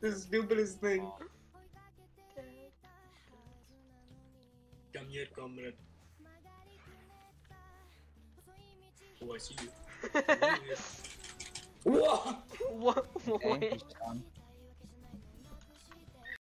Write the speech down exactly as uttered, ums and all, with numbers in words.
The stupidest thing. Come here, comrade. Oh, I see you. Whoa! What? Okay, Wait. he's down.